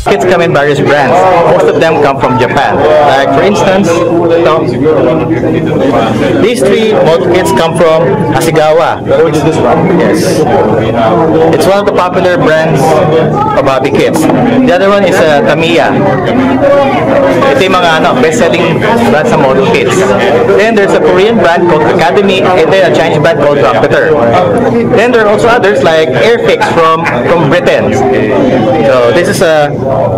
Kits come in various brands. Most of them come from Japan. Like for instance, these three motor kits come from Hasegawa. Yes. It's one of the popular brands of hobby kits. The other one is Tamiya. Ito yung mga best-selling brands sa model kits. Then there's a Korean brand called Academy, and then a Chinese brand called Trumpeter. Then there are also others like Airfix from Britain. So this is a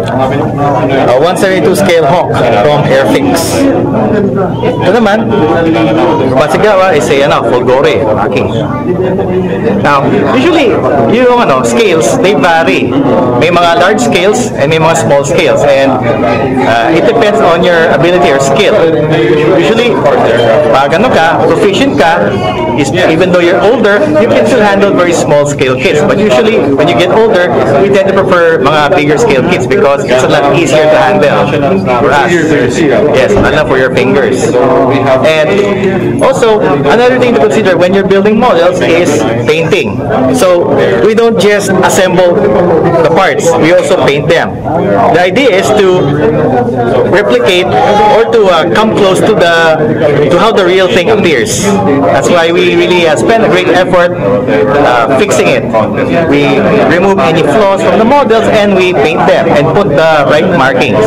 172 scale Hawk from Airfix. Ito naman, Hasegawa is a Folgore marking. Now, usually yung scales, they vary. May mga large scales and may mga small scales, and it depends on your ability or skill. Usually, pag proficient ka, even though you're older, you can still handle very small scale kits. But usually, when you get older, we tend to prefer mga bigger scale kits because it's a lot easier to handle for us. Yes, lalo for your fingers. And also, another thing to consider when you're building models is painting. So, we don't just assemble the parts, we also paint them. The idea is to replicate or to come close to how the real thing appears. That's why we really spend a great effort fixing it. We remove any flaws from the models and we paint them and put the right markings.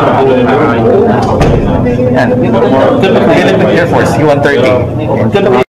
And Philippine Air Force U-130.